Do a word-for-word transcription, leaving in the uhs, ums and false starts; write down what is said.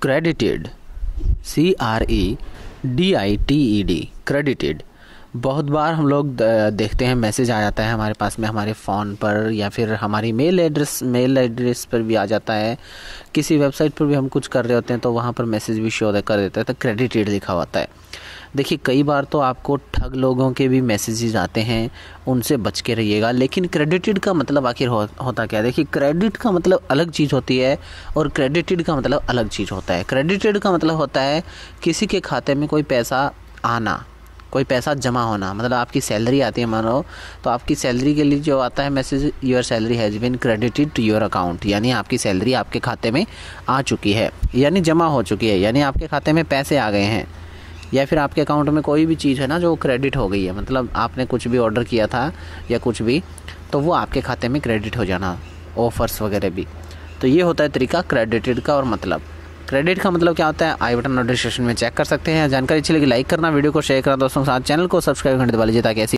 Credited, C R E D I T E D, credited. बहुत बार हम लोग देखते हैं मैसेज आ जाता है हमारे पास में, हमारे फ़ोन पर या फिर हमारी मेल एड्रेस मेल एड्रेस पर भी आ जाता है। किसी वेबसाइट पर भी हम कुछ कर रहे होते हैं तो वहाँ पर मैसेज भी शो कर देता है तो क्रेडिटेड लिखा होता है। देखिए कई बार तो आपको ठग लोगों के भी मैसेजेस आते हैं, उनसे बच के रहिएगा। लेकिन क्रेडिटेड का मतलब आखिर हो, होता क्या है? देखिए क्रेडिट का मतलब अलग चीज़ होती है और क्रेडिटेड का मतलब अलग चीज़ होता है। क्रेडिटेड का मतलब होता है किसी के खाते में कोई पैसा आना, कोई पैसा जमा होना। मतलब आपकी सैलरी आती है मानो, तो आपकी सैलरी के लिए जो आता है message, your salary has been credited to your account, यानी आपकी सैलरी आपके खाते में आ चुकी है, यानी जमा हो चुकी है, यानी आपके खाते में पैसे आ गए हैं। या फिर आपके अकाउंट में कोई भी चीज़ है ना जो क्रेडिट हो गई है, मतलब आपने कुछ भी ऑर्डर किया था या कुछ भी, तो वो आपके खाते में क्रेडिट हो जाना, ऑफ़र्स वगैरह भी। तो ये होता है तरीका क्रेडिटेड का। और मतलब क्रेडिट का मतलब क्या होता है, आई बटन नोटिफिकेशन में चेक कर सकते हैं। जानकारी अच्छी लगी लाइक करना, वीडियो को शेयर करना दोस्तों के साथ, चैनल को सब्सक्राइब करने दबा लीजिए ताकि ऐसी